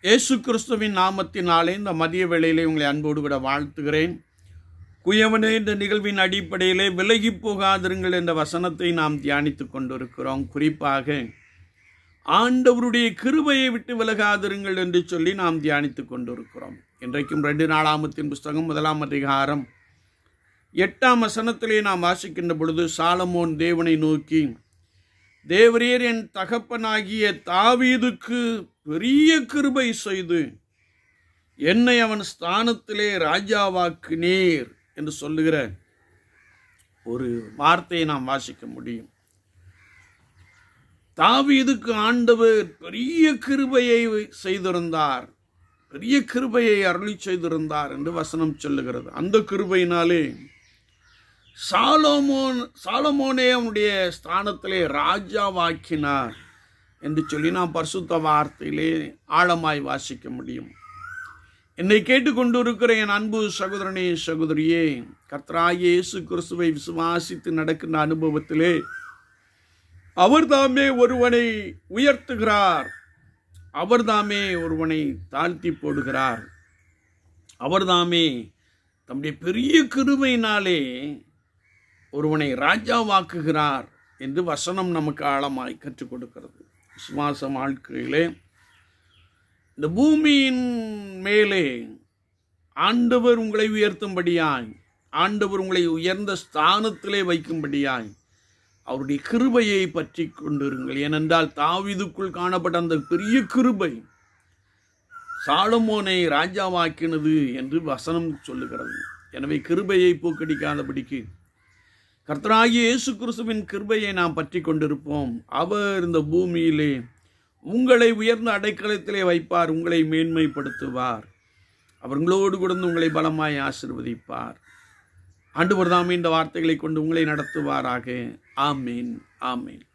இயேசு கிறிஸ்துவின் நாமத்தினாலே இந்த மதிய வேளையிலே உங்களை அன்போடு விட வாழ்த்துகிறேன். குயவனே என்ற நிகழ்வின் அடிப்படையிலே விலகி போகாதிருங்கள் என்ற வசனத்தை நாம் தியானித்து கொண்டிருக்கிறோம். குறிப்பாக ஆண்டவருடைய கிருபையை விட்டு விலகாதிருங்கள் என்று சொல்லி நாம் தியானித்து கொண்டிருக்கிறோம். இன்றைக்கும் 2 நாளாகமத்தின் புஸ்தகம் 1 அதிகாரம் 8 வசனத்திலே நாம் வாசிக்கின்ற பொழுது சாலமோன் தேவனை நோக்கி, தேவரீர் என் தகப்பனாகிய தாவீதுக்கு பெரிய கிருபை செய்து என்னை அவன் ஸ்தானத்திலே ராஜாவாக்கினீர் என்று சொல்லுகிற ஒரு வார்த்தையை நாம் வாசிக்க முடியும். தாவீதுக்கு ஆண்டவர் பெரிய கிருபையை செய்திருந்தார், பெரிய கிருபையை அருளி செய்திருந்தார் என்று வசனம் சொல்லுகிறது. அந்த கிருபையினாலே சாலமோனே அவனுடைய ஸ்தானத்திலே ராஜாவாக்கினார் என்று சொல்லி நாம் பரிசுத்த வார்த்தையிலே ஆழமாய் வாசிக்க முடியும். என்னை கேட்டுக்கொண்டு இருக்கிற என் அன்பு சகோதரனே சகோதரியே, கர்த்தராகிய இயேசு கிறிஸ்துவை விசுவாசித்து நடக்கின்ற அனுபவத்திலே அவர்தாமே ஒருவனை உயர்த்துகிறார், அவர்தாமே ஒருவனை தாழ்த்தி போடுகிறார், அவர்தாமே தம்முடைய பெரிய கிருபையினாலே ஒருவனை ராஜாவாக்குகிறார் என்று வசனம் நமக்கு ஆழமாய் கற்றுக் கொடுக்கிறது. விசுவாச வாழ்க்கையிலே இந்த பூமியின் மேலே ஆண்டவர் உங்களை உயர்த்தும்படியாய், ஆண்டவர் உங்களை உயர்ந்த ஸ்தானத்திலே வைக்கும்படியாய் அவருடைய கிருபையை பற்றி கொண்டிருங்கள். ஏனென்றால் தாவீதுக்குள் காணப்பட்ட அந்த பெரிய கிருபை சாலமோனை ராஜாவாக்கினது என்று வசனம் சொல்லுகிறது. எனவே கிருபையை போக்கடிக்காதபடிக்கு கர்த்தராகிய இயேசு கிறிஸ்துவின் கிருபையை நாம் பற்றி கொண்டிருப்போம். அவர் இந்த பூமியிலே உங்களை உயர்ந்த அடைக்கலத்திலே வைப்பார், உங்களை மேன்மைப்படுத்துவார், அவர்களோடு கூட உங்களை பலமாய் ஆசீர்வதிப்பார். ஆண்டவர் தாமே இந்த வார்த்தைகளை கொண்டு உங்களை நடத்துவாராக. ஆமேன், ஆமேன்.